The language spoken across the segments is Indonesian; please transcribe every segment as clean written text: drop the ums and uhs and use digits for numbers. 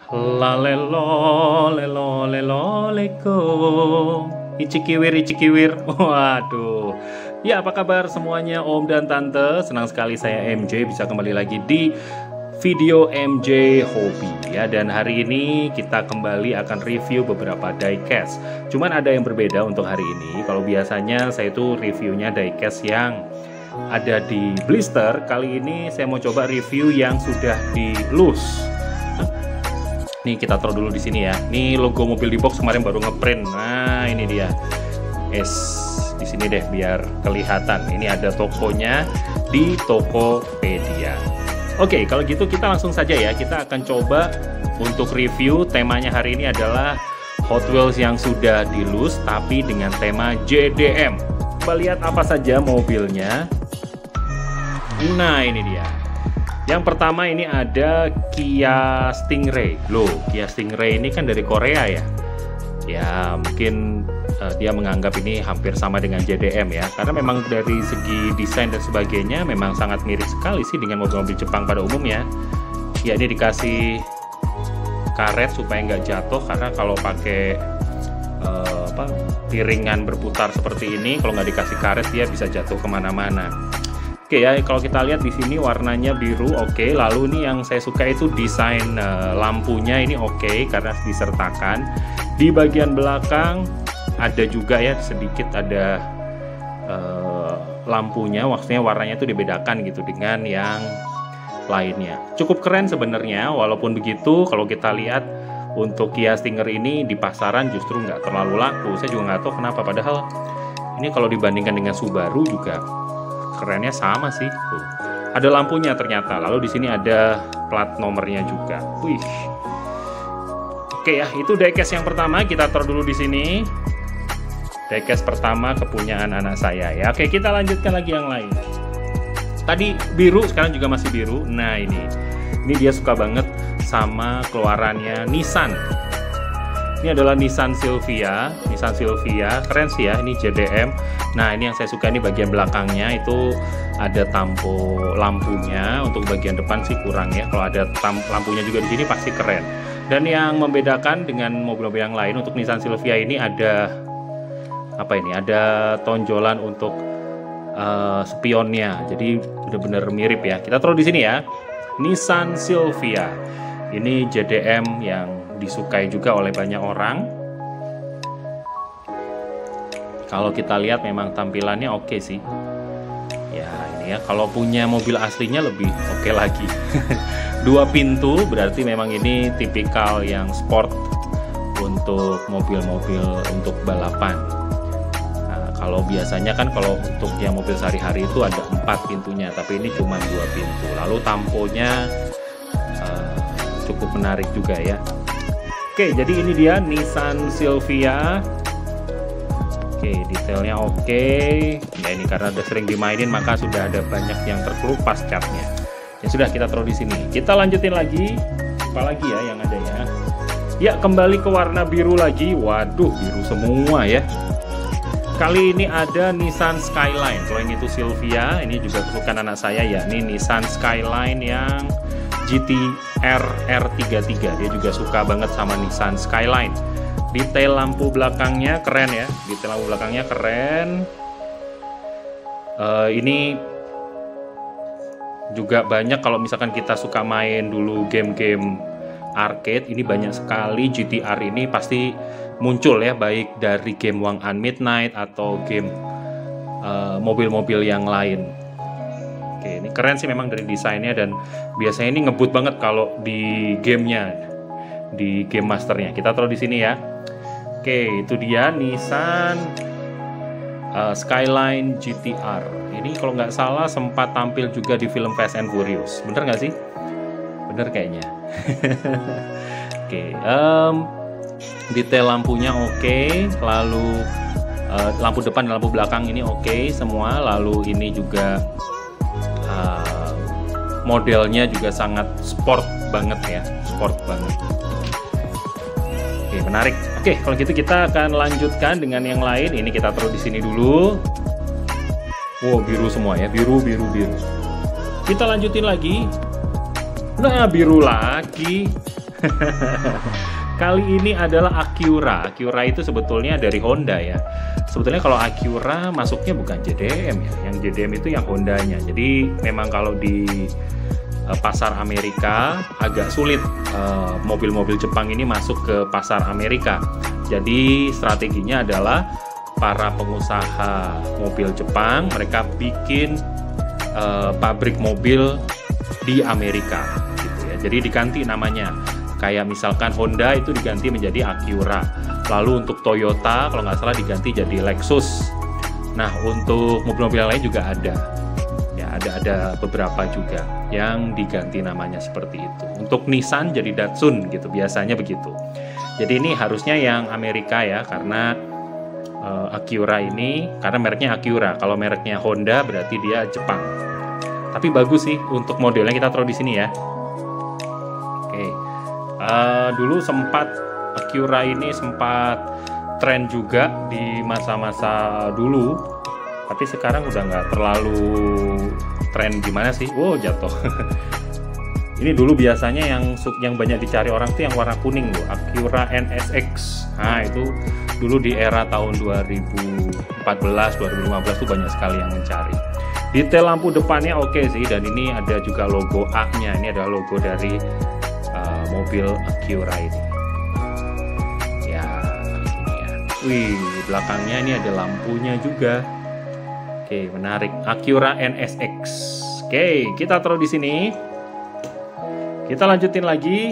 Lalelo, lelo, lelo, leko. Icikiwir, icikiwir. Waduh. Ya, apa kabar semuanya, Om dan Tante? Senang sekali saya MJ bisa kembali lagi di video MJ Hobi ya. Dan hari ini kita kembali akan review beberapa diecast. Cuman ada yang berbeda untuk hari ini. Kalau biasanya saya itu reviewnya diecast yang ada di blister. Kali ini saya mau coba review yang sudah di loose. Nih kita taruh dulu di sini ya. Nih logo mobil di box kemarin baru ngeprint. Nah ini dia. Di sini deh biar kelihatan. Ini ada tokonya di Tokopedia. Oke, kalau gitu kita langsung saja ya. Kita akan coba untuk review. Temanya hari ini adalah Hot Wheels yang sudah di loose tapi dengan tema JDM. Coba lihat apa saja mobilnya. Nah ini dia. Yang pertama ini ada Kia Stingray. Loh, Kia Stingray ini kan dari Korea ya. Ya, mungkin dia menganggap ini hampir sama dengan JDM ya. Karena memang dari segi desain dan sebagainya memang sangat mirip sekali sih dengan mobil-mobil Jepang pada umumnya. Ya, ini dikasih karet supaya nggak jatuh, karena kalau pakai piringan berputar seperti ini, kalau nggak dikasih karet dia bisa jatuh kemana-mana. Oke ya, kalau kita lihat di sini warnanya biru, oke. Lalu ini yang saya suka itu desain lampunya ini oke, karena disertakan. Di bagian belakang ada juga ya sedikit ada lampunya, maksudnya warnanya itu dibedakan gitu dengan yang lainnya. Cukup keren sebenarnya, walaupun begitu kalau kita lihat untuk Kia Stinger ini di pasaran justru nggak terlalu laku. Saya juga nggak tahu kenapa, padahal ini kalau dibandingkan dengan Subaru juga kerennya sama sih. Tuh. Ada lampunya ternyata. Lalu di sini ada plat nomornya juga. Wih. Oke ya, itu diecast yang pertama. Kita taruh dulu di sini. Diecast pertama kepunyaan anak saya ya. Oke, kita lanjutkan lagi yang lain. Tadi biru, sekarang juga masih biru. Nah ini dia suka banget sama keluarannya Nissan. Ini adalah Nissan Silvia. Nissan Silvia keren sih ya, ini JDM. Nah ini yang saya suka, ini bagian belakangnya itu ada tampo lampunya. Untuk bagian depan sih kurang ya. Kalau ada lampunya juga di sini pasti keren. Dan yang membedakan dengan mobil-mobil yang lain, untuk Nissan Silvia ini ada apa ini? Ada tonjolan untuk spionnya. Jadi benar-benar mirip ya. Kita taruh di sini ya. Nissan Silvia. Ini JDM yang disukai juga oleh banyak orang. Kalau kita lihat memang tampilannya oke sih. Ya ini ya, kalau punya mobil aslinya lebih oke lagi. 2 pintu, berarti memang ini tipikal yang sport untuk mobil-mobil untuk balapan. Nah, kalau biasanya kan kalau untuk yang mobil sehari-hari itu ada 4 pintunya, tapi ini cuma 2 pintu. Lalu tamponya cukup menarik juga ya. Oke, jadi ini dia Nissan Silvia. Oke, detailnya oke. Ya ini karena udah sering dimainin maka sudah ada banyak yang terkelupas catnya. Ya sudah, kita taruh di sini. Kita lanjutin lagi. Apalagi ya yang ada ya. Ya, kembali ke warna biru lagi. Waduh, biru semua ya. Kali ini ada Nissan Skyline. Kalau yang itu Silvia, ini juga kesukaan anak saya ya. Ini Nissan Skyline yang GT-R R33. Dia juga suka banget sama Nissan Skyline. Detail lampu belakangnya keren ya. Detail lampu belakangnya keren. Ini juga banyak kalau misalkan kita suka main dulu game-game arcade. Ini banyak sekali GT-R ini pasti muncul ya. Baik dari game Wang An Midnight atau game mobil-mobil yang lain. Oke, ini keren sih memang dari desainnya, dan biasanya ini ngebut banget kalau di gamenya, di game masternya. Kita taruh di sini ya. Oke, itu dia Nissan Skyline GT-R. Ini kalau nggak salah sempat tampil juga di film Fast and Furious. Bener nggak sih? Bener kayaknya. Oke, detail lampunya oke. Lalu lampu depan dan lampu belakang ini oke semua. Lalu ini juga modelnya juga sangat sport banget ya, sport banget. Oke, menarik. Oke, kalau gitu kita akan lanjutkan dengan yang lain. Ini kita taruh di sini dulu. Wow, biru semua ya, biru. Kita lanjutin lagi. Nah, biru lagi. Kali ini adalah Acura. Acura itu sebetulnya dari Honda ya. Sebetulnya kalau Acura masuknya bukan JDM ya. Yang JDM itu yang Hondanya. Jadi memang kalau di pasar Amerika agak sulit mobil-mobil Jepang ini masuk ke pasar Amerika. Jadi strateginya adalah para pengusaha mobil Jepang mereka bikin pabrik mobil di Amerika gitu ya. Jadi diganti namanya. Kayak misalkan Honda itu diganti menjadi Acura. Lalu untuk Toyota kalau nggak salah diganti jadi Lexus. Nah untuk mobil-mobil lain juga ada. Ya ada beberapa juga yang diganti namanya seperti itu. Untuk Nissan jadi Datsun gitu biasanya begitu. Jadi ini harusnya yang Amerika ya karena Acura ini karena mereknya Acura. Kalau mereknya Honda berarti dia Jepang. Tapi bagus sih untuk modelnya kita taruh di sini ya. Oke. Dulu sempat Acura ini sempat tren juga di masa-masa dulu, tapi sekarang udah nggak terlalu tren gimana sih? Wow jatuh. Ini dulu biasanya yang banyak dicari orang tuh yang warna kuning loh, Acura NSX. Nah itu dulu di era tahun 2014, 2015 tuh banyak sekali yang mencari. Detail lampu depannya oke sih, dan ini ada juga logo A-nya. Ini adalah logo dari mobil Acura ini. Ya, ini ya. Wih, belakangnya ini ada lampunya juga. Oke, menarik. Acura NSX. Oke, kita taruh di sini. Kita lanjutin lagi.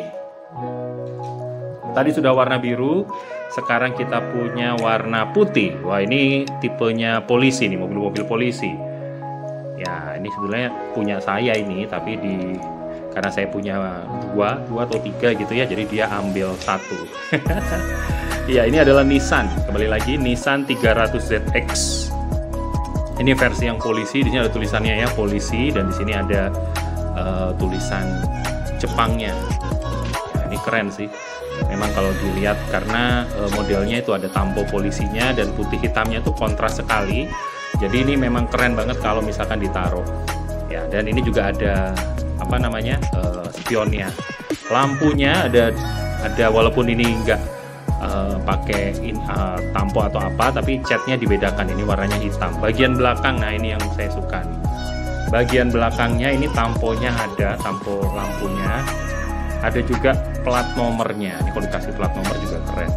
Tadi sudah warna biru, sekarang kita punya warna putih. Wah, ini tipenya polisi nih, mobil-mobil polisi. Ya, ini sebenarnya punya saya ini, tapi karena saya punya dua atau tiga gitu ya, jadi dia ambil satu. Ya, ini adalah Nissan. Kembali lagi Nissan 300ZX. Ini versi yang polisi. Di sini ada tulisannya ya polisi, dan di sini ada tulisan Jepangnya. Nah, ini keren sih. Memang kalau dilihat karena modelnya itu ada tampo polisinya dan putih hitamnya itu kontras sekali. Jadi ini memang keren banget kalau misalkan ditaruh. Ya, dan ini juga ada apa namanya spionnya. Lampunya ada walaupun ini enggak pakai tampo atau apa, tapi catnya dibedakan. Ini warnanya hitam. Bagian belakang, nah ini yang saya suka nih. Bagian belakangnya ini tamponya ada, tampo lampunya. Ada juga plat nomornya. Ini kalau dikasih plat nomor juga keren.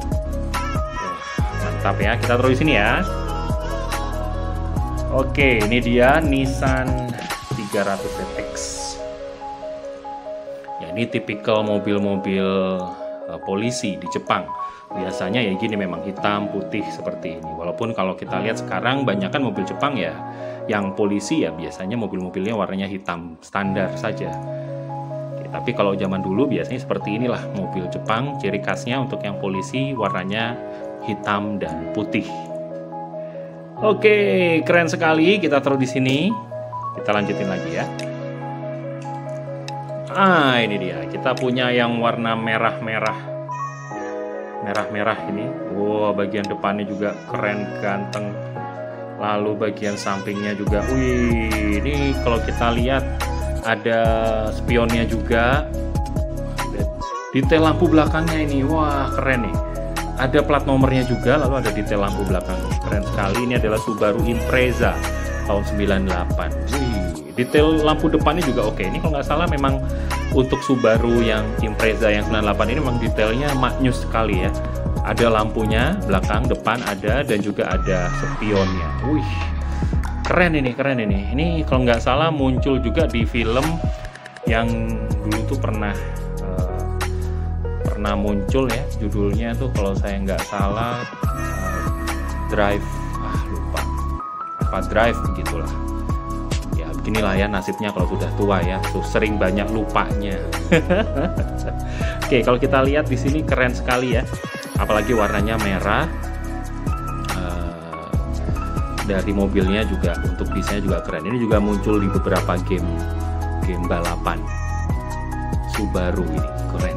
Mantap ya. Kita taruh di sini ya. Oke, ini dia Nissan 300ZX. Ya, ini tipikal mobil-mobil polisi di Jepang. Biasanya ya gini, memang hitam putih seperti ini. Walaupun kalau kita lihat sekarang banyak kan mobil Jepang ya yang polisi ya biasanya mobil-mobilnya warnanya hitam standar saja. Oke, tapi kalau zaman dulu biasanya seperti inilah mobil Jepang, ciri khasnya untuk yang polisi warnanya hitam dan putih. Oke, keren sekali. Kita taruh di sini. Kita lanjutin lagi ya. Ini dia. Kita punya yang warna merah-merah. Merah-merah ini. Wow, bagian depannya juga keren, ganteng. Lalu bagian sampingnya juga. Wih, ini kalau kita lihat ada spionnya juga. Detail lampu belakangnya ini. Wah, keren nih. Ada plat nomornya juga, lalu ada detail lampu belakang. Keren sekali. Ini adalah Subaru Impreza tahun 98. Wih, detail lampu depannya juga oke. Ini kalau nggak salah memang untuk Subaru yang Impreza yang 98 ini memang detailnya maknyus sekali ya. Ada lampunya belakang, depan ada, dan juga ada spionnya. Wih, keren ini, keren ini. Ini kalau nggak salah muncul juga di film yang dulu tuh pernah muncul ya, judulnya tuh kalau saya nggak salah Drive, lupa apa Drive begitulah ya. Beginilah ya nasibnya kalau sudah tua ya, sering banyak lupanya. Oke, kalau kita lihat di sini keren sekali ya, apalagi warnanya merah. Dari mobilnya juga untuk desainnya juga keren. Ini juga muncul di beberapa game balapan Subaru ini. Keren.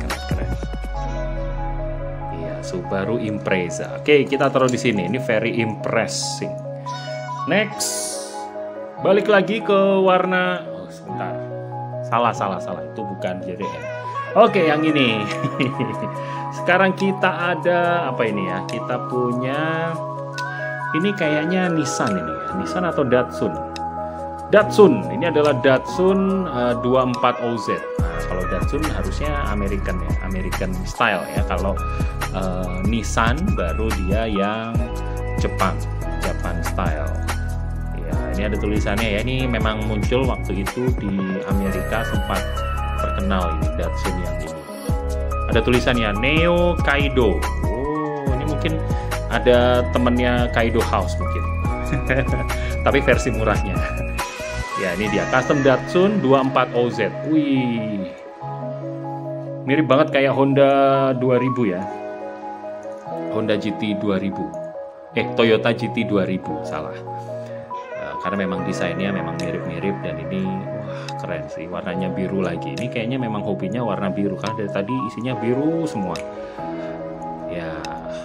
Subaru Impreza. Oke, kita taruh di sini. Ini very impressive. Next, balik lagi ke warna. Oh, sebentar. Salah. Itu bukan JDM. Oke, yang ini. Sekarang kita ada apa ini ya? Kita punya ini kayaknya Nissan ini ya. Nissan atau Datsun? Datsun. Ini adalah Datsun 24OZ. Nah, kalau Datsun harusnya American ya, American style ya. Kalau Nissan baru dia yang Jepang, Japan style. Ya, ini ada tulisannya ya. Ini memang muncul waktu itu di Amerika, sempat terkenal ini Datsun yang ini. Ada tulisannya Neo Kaido. Oh, ini mungkin ada temennya Kaido House mungkin. Tapi versi murahnya. Ya, ini dia custom Datsun 24OZ. Wih. Mirip banget kayak Honda 2000 ya. Honda GT 2000. Toyota GT 2000, salah. Karena memang desainnya memang mirip-mirip dan ini wah keren sih, warnanya biru lagi. Ini kayaknya memang hobinya warna biru karena dari tadi isinya biru semua. Ya.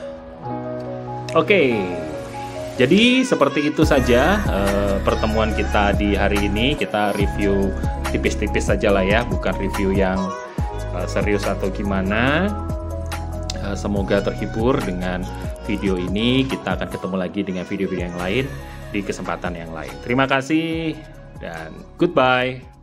Oke. Jadi seperti itu saja pertemuan kita di hari ini. Kita review tipis-tipis saja lah ya, bukan review yang serius atau gimana. Semoga terhibur dengan video ini. Kita akan ketemu lagi dengan video-video yang lain di kesempatan yang lain. Terima kasih dan goodbye.